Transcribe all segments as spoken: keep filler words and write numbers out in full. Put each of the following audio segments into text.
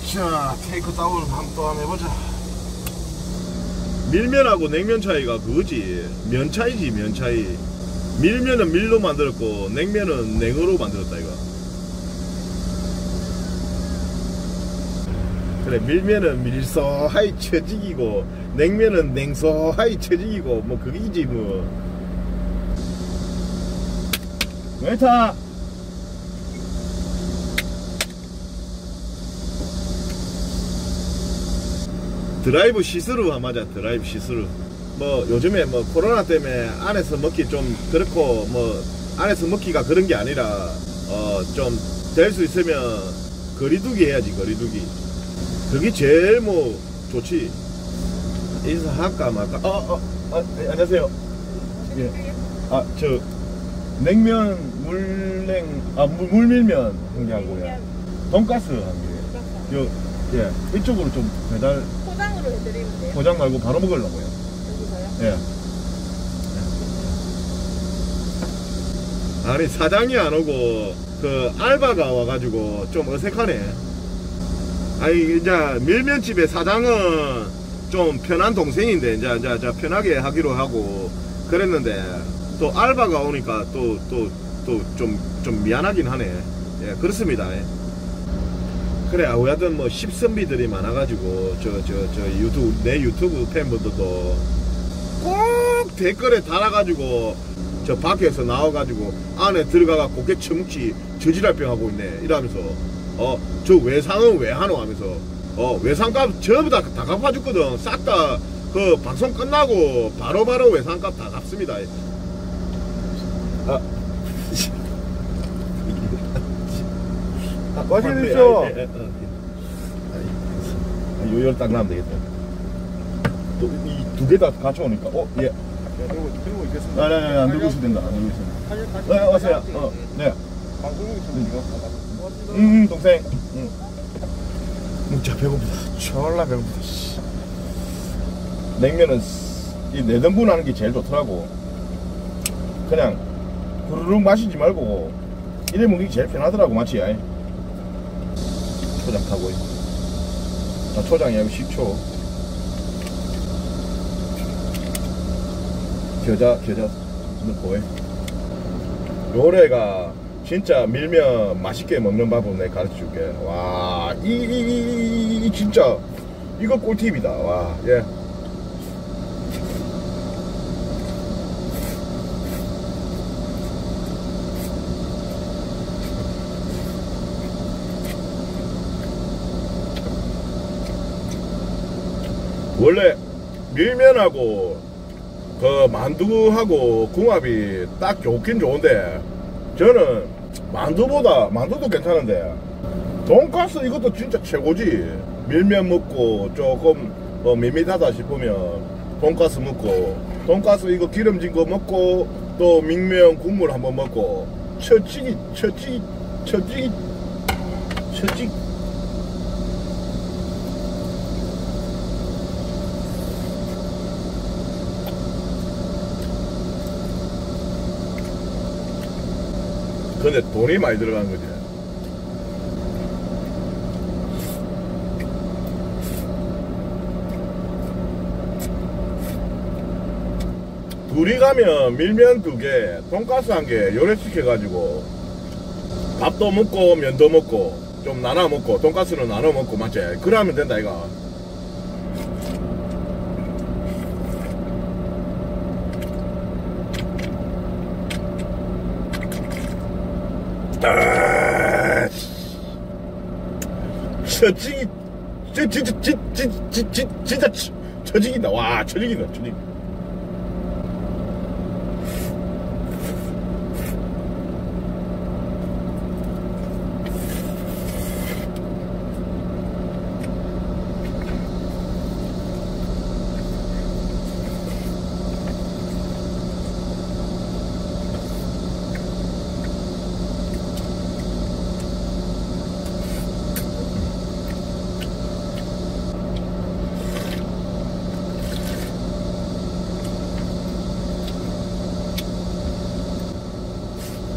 자, 테이크다운 한번 또 한번 해보자. 밀면하고 냉면 차이가 그거지. 면 차이지, 면 차이. 밀면은 밀로 만들었고 냉면은 냉으로 만들었다 이거. 그래, 밀면은 밀소하이 처지기고 냉면은 냉소하이 처지기고 뭐 그게지 뭐. 웨이터! 드라이브 시스루 하마자. 드라이브 시스루. 뭐 요즘에 뭐 코로나 때문에 안에서 먹기 좀 그렇고 뭐 안에서 먹기가 그런 게 아니라 어 좀 될 수 있으면 거리두기 해야지. 거리두기. 그게 제일 뭐 좋지. 인사할까 말까. 어, 어, 아, 네, 안녕하세요. 예. 아, 저 냉면 물냉 아 물, 물밀면 한 개 하고요. 돈가스 한 개. 요 예. 이쪽으로 좀 배달. 포장으로 해드리면 돼요? 포장 말고 바로 먹으려고요. 여기서요? 예. 예. 아니 사장이 안 오고 그 알바가 와가지고 좀 어색하네. 아니 이제 밀면집의 사장은 좀 편한 동생인데 이제 이제, 이제 편하게 하기로 하고 그랬는데 또 알바가 오니까 또 또 또 좀 좀 미안하긴 하네. 예, 그렇습니다. 예. 그래, 하여튼 뭐 십선비들이 많아가지고 저 저 저 유튜브 내 유튜브 팬분들도 꼭 댓글에 달아가지고 저 밖에서 나와가지고 안에 들어가가 고개 처묵지 저지랄병 하고 있네 이러면서 어 저 외상은 왜 하노 하면서 어 외상값 전부 다 다 갚아줬거든. 싹 다 그 방송 끝나고 바로바로 바로 외상값 다 갚습니다. 아 맛있게 드십시오. 요열 딱 나면 되겠다. 또 이 두 개 다 같이 오니까 어 예. 들고 들고 있겠습니다. 아니 아니 안 들고 있어도 된다. 안 들고 있어. 네 왔어요. 어 네. 방송국이 좀 이거. 음 동생. 응. 진짜 배고프다. 졸라 배고프다. 씨. 냉면은 이 네등분 하는 게 제일 좋더라고. 그냥 후루룩 마시지 말고 이래 먹는 게 제일 편하더라고. 맞지? 아이. 초장 타고 자, 초장이 여기 식초 겨자 겨자 넣고 해. 요래가 진짜 밀면 맛있게 먹는 방법 내가 가르쳐 줄게. 와, 이, 이, 이, 이 진짜 이거 꿀팁이다. 와, 예. 원래 밀면하고 그 만두하고 궁합이 딱 좋긴 좋은데 저는 만두보다 만두도 괜찮은데 돈가스 이것도 진짜 최고지. 밀면 먹고 조금 어, 밋밋하다 싶으면 돈가스 먹고 돈가스 이거 기름진 거 먹고 또 밀면 국물 한번 먹고 처치기 처치기 처치기 처치기 근데 돈이 많이 들어가는 거지. 둘이 가면 밀면 두 개, 돈가스 한 개 요래시켜가지고 밥도 먹고 면도 먹고 좀 나눠 먹고 돈가스는 나눠 먹고 맞지? 그러면 된다 이거. 아, 처지기, 저, 저, 저, 저, 저, 저, 저, 진짜 처지긴다. 와, 처지긴다, 처지긴다.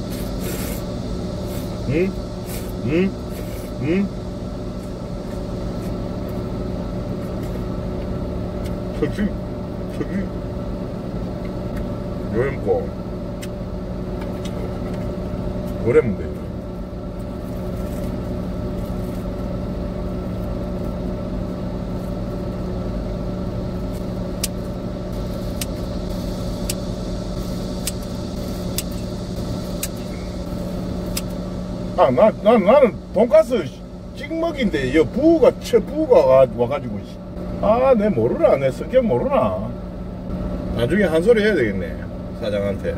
응? 응? 응? 정신 정신 요염고 그래면 돼. 아, 나, 나, 나는 돈가스 찍먹인데, 이 부우가, 최 부우가 와- 와가지고, 씨. 아, 내 모르나, 내 성격 모르나. 나중에 한 소리 해야 되겠네, 사장한테.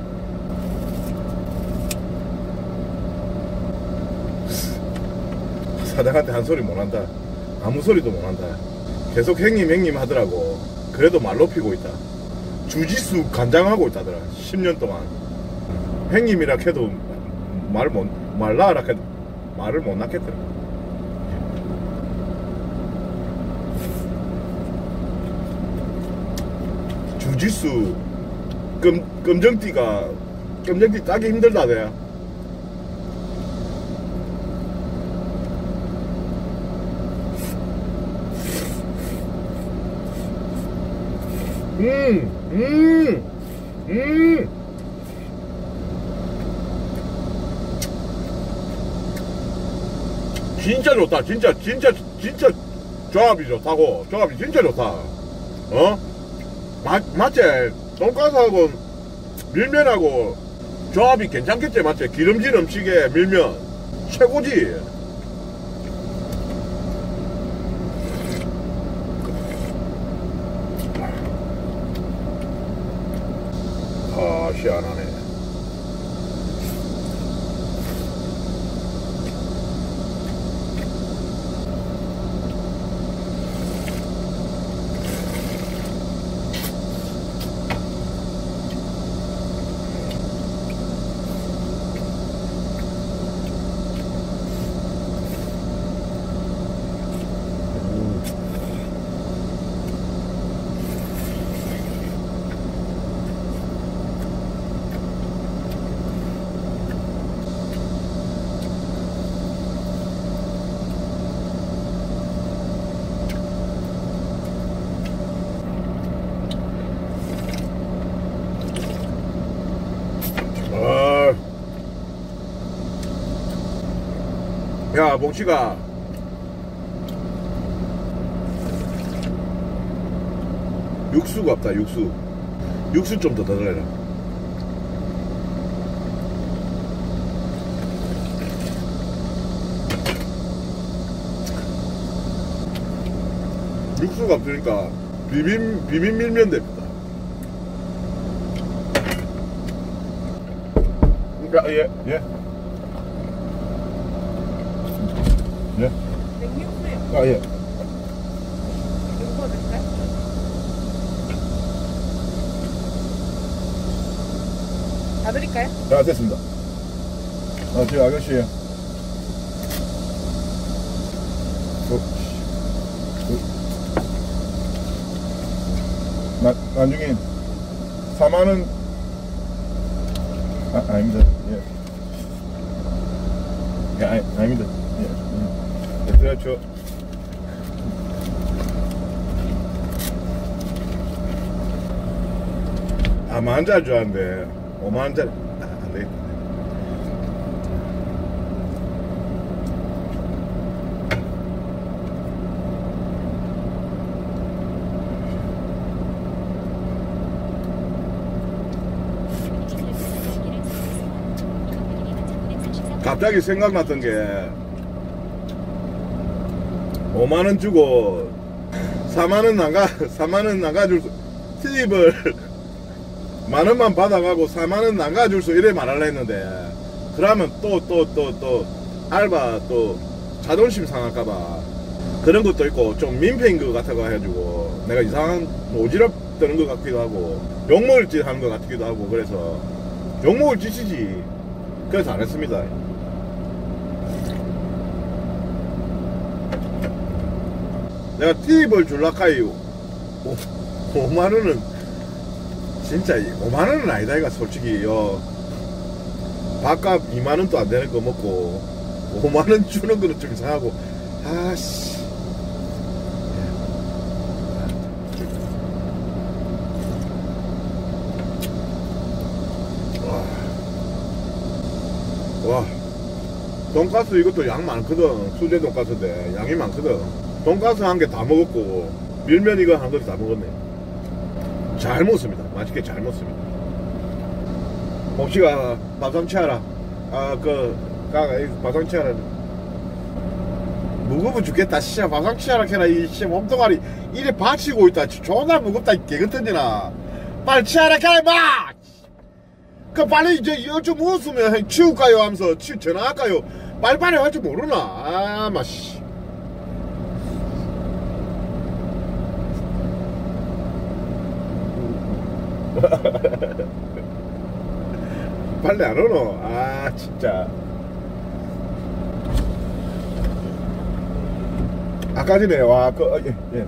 사장한테 한 소리 못 한다. 아무 소리도 못 한다. 계속 행님, 행님 하더라고. 그래도 말 높이고 있다. 주짓수 간장하고 있다더라, 십 년 동안. 행님이라 해도 말 못, 말 나으라 해도 말을 못 낳겠더라. 주짓수 금, 검정띠가 검정띠 따기 힘들다대. 음, 음, 음. 진짜 좋다. 진짜, 진짜, 진짜 조합이 좋다고. 조합이 진짜 좋다. 어? 맞, 맞지? 돈가스하고 밀면하고 조합이 괜찮겠지? 맞지? 기름진 음식에 밀면 최고지. 아, 시원하네. 야, 몽치가 육수가 없다. 육수 육수 좀 더 넣어라. 육수가 없으니까 비빔 비빔 밀면 됩니다. 그러니까 예 예. 예. 냉육수요. 아, 예. 이거 될까요? 다 드릴까요? 자, 됐습니다. 아, 저 아저씨예요. 어, 어. 나, 나중에 사만 원. 아, 아닙니다. 예. 예, 아니, 아닙니다. 예. 예. 네, 그렇죠. 아, 만 잘 줄 알았는데, 오만 잘, 아, 안 되겠다. 갑자기 생각났던 게 오만 원 주고 사만 원 나가 사만 원 나가줄 수 팁을 만 원만 받아가고 사만 원 나가줄 수 이래 말하려 했는데 그러면 또 또 또 또 알바 또 자존심 상할까봐 그런 것도 있고 좀 민폐인 것 같아가지고 내가 이상한 오지랖 뜨는 것 같기도 하고 욕먹을 짓 하는 것 같기도 하고 그래서 욕먹을 짓이지 그래서 안 했습니다. 내가 팁을 줄라카이 오만 원은 진짜 오만 원은 아니다 이가 솔직히 요 밥값 이만 원도 안 되는 거 먹고 오만 원 주는 거는 좀 이상하고 아씨 와, 돈가스 이것도 양 많거든. 수제 돈가스인데 양이 많거든. 돈가스 한 개 다 먹었고 밀면 이거 한 그릇 다 먹었네. 잘 먹습니다. 맛있게 잘 먹습니다. 봅시가 밥상치하라. 아, 그 가가 밥상치하라. 무거워 죽겠다. 씨야 밥상치하라 해라. 이 씨 몸뚱아리 이래 받치고 있다. 존나 무겁다. 개같던지나. 빨리 치하라 해라 마. 그 빨리 이제 이거 좀 무었으면 치울까요 하면서 치 전화할까요? 빨리빨리 할 줄 모르나? 아 마씨. 빨리 안 오노? 아 진짜. 아까 전에 와그 어, 예, 예.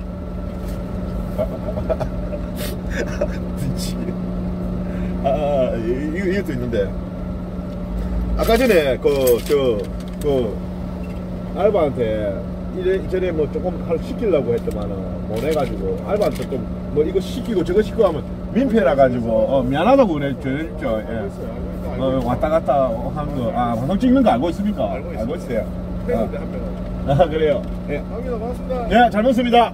미치. 아 이, 이것도 있는데 아까 전에 그 저 그 알바한테 이래 전에 뭐 조금 할 시키려고 했더만은 못 해가지고 알바한테 좀 뭐 이거 시키고 저거 시키고 하면 민폐라 가지고 어, 미안하다고 그래 저 예. 어, 왔다 갔다 하는 거. 아 방송 찍는 거 알고 있습니까? 알고 있습니다. 알고 있어요. 팬인데 한 명은. 아 그래요. 예. 형님 반갑습니다. 예, 잘 먹습니다.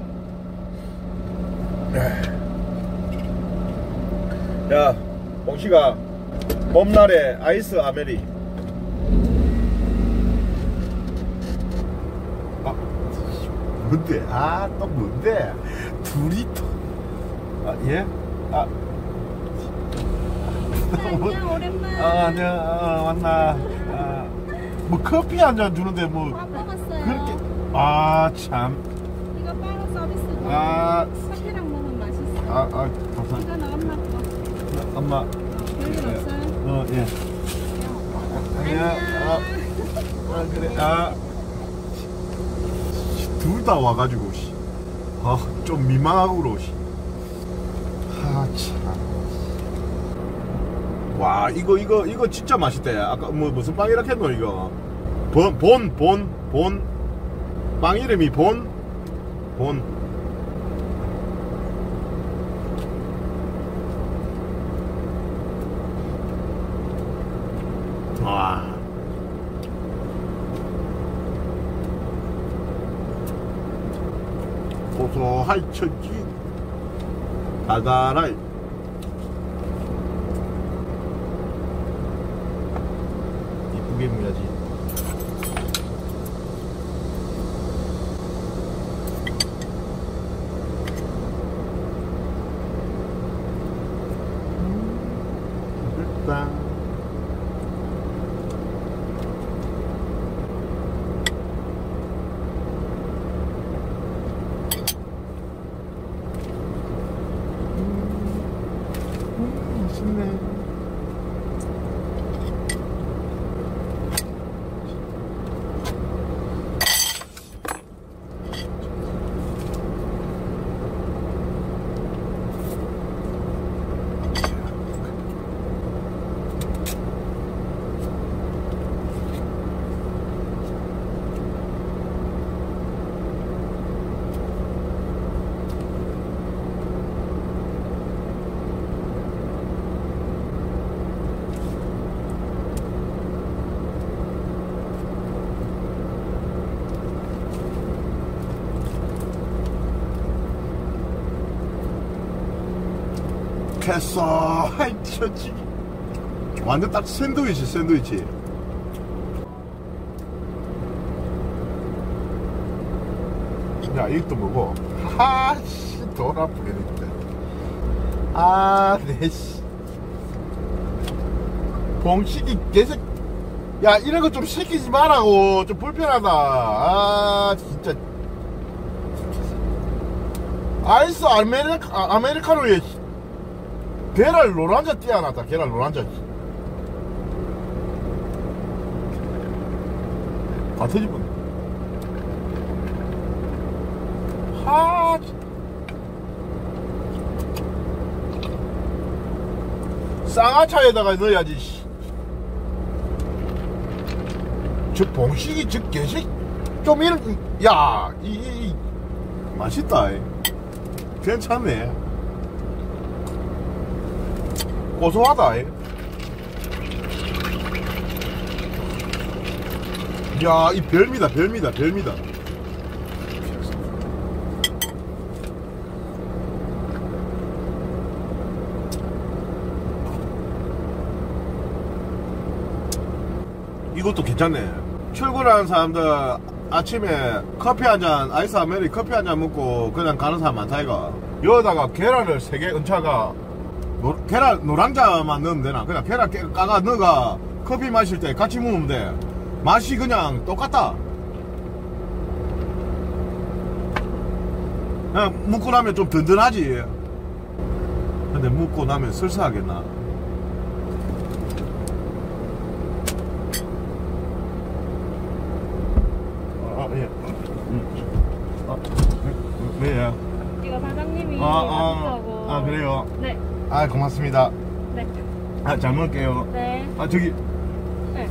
야, 봉씨가 봄날에 아이스 아메리. 아, 뭔데? 아, 또 뭔데? 둘이 또. 아, 예? 아. 안녕 오랜만. 아, 안녕. 아, 왔나. 아, 뭐 커피 한 잔 주는데 뭐. 밥 먹었어요. 그렇게. 아, 참. 이거 바로 서비스고. 아. 사케랑 먹으면 맛있어. 아, 아, 감사합니다. 이거는 엄마 거. 엄마. 어, 별일 없어요. 어, 예. 안녕. 아, 아, 그래. 아. 둘 다 와가지고, 씨. 아, 좀 민망하고, 그러, 씨. 아, 참. 와, 이거, 이거, 이거 진짜 맛있다. 아까 뭐, 무슨 빵이라 했노, 이거? 본, 본, 본, 본. 빵 이름이 본? 본. 와. 고소할 천지 달달할 이쁘게 먹어야지. 일단 맛있네. 됐어. 하이 쳤지. 완전 딱 샌드위치 샌드위치. 야 이것도 뭐고. 하씨 돈 아프게 진짜. 아 내씨 봉식이 개새. 야 이런 거 좀 시키지 말라고. 좀 불편하다. 아 진짜. 아이스 아메리카, 아, 아메리카노에 계란 노란자 띄어놨다. 계란 노란자 다 터지면 하 쌍화차에다가 넣어야지. 저 봉식이 저 개식 좀 이런 야 이, 이, 이 맛있다. 괜찮네. 고소하다. 야, 이 별미다, 별미다, 별미다. 이것도 괜찮네. 출근하는 사람들 아침에 커피 한 잔, 아이스 아메리 커피 한 잔 먹고 그냥 가는 사람 많다 이거. 여기다가 계란을 세 개 은차가 노, 계란 노랑자만 넣으면 되나? 그냥 계란 깨, 까가 넣어가 커피 마실 때 같이 먹으면 돼. 맛이 그냥 똑같다. 그냥 묵고 나면 좀 든든하지. 근데 묵고 나면 설사하겠나? 아, 예. 음. 아, 왜요? 이거 사장님이 아, 아, 맛있다고. 아, 그래요? 네. 아, 고맙습니다. 네. 아, 잘 먹을게요. 네. 아, 저기. 네.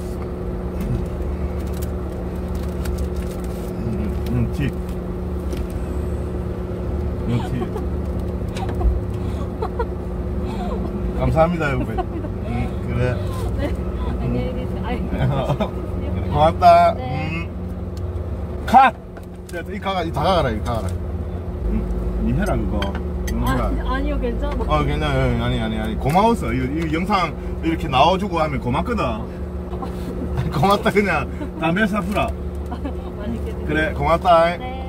음, 음, 팁. 음, 팁. 감사합니다, 여러분. 음, 그래. 네. 안녕히 계세요. 아이, 고맙다. 네. 음. 컷! 자, 이 가가, 이 다가가라, 이 가가라. 음, 니 해라, 그거. 음, 해라. 아, 아니요, 괜찮아. 어, 괜찮아. 아니, 아니, 아니. 고마웠어. 이, 이 영상 이렇게 나와주고 하면 고맙거든. 고맙다, 그냥. 담배 사프라. 맛있게 드세요. 그래, 고맙다. 네.